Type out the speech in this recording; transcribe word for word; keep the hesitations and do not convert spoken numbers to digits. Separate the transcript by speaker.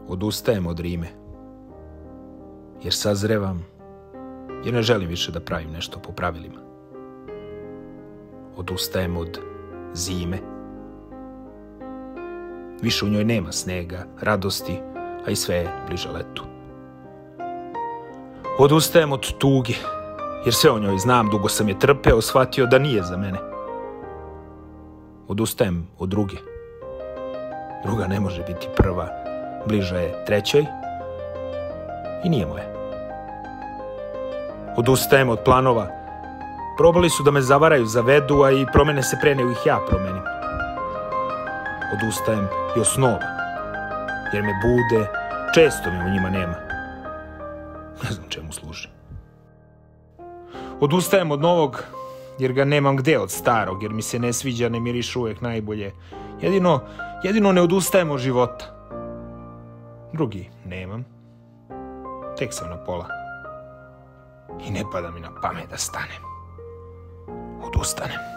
Speaker 1: Odustajem od Rime. Jer sazrevam, jer ne želim više da pravim nešto po pravilima. Odustajem od zime. Više u njoj nema snega, radosti, a i sve je bliže letu. Odustajem od tuge, jer sve o njoj znam, dugo sam je trpeo, shvatio da nije za mene. Odustajem od druge. Druga ne može biti prva, bliža je trećoj i nije moja. Odustajem od planova. Probali su da me zavaraju, zavedu, a i promene se pre nego ih ja promenim. Odustajem i od snova, jer me bude, često me u njima nema. Ne znam čemu služi. Odustajem od novog, jer ga nemam gde od starog, jer mi se ne sviđa, ne miriše uvijek najbolje. Jedino, jedino ne odustajem od života. Drugi nemam. Tek sam na pola. I ne pada mi na pamet da stanem. Odustanem.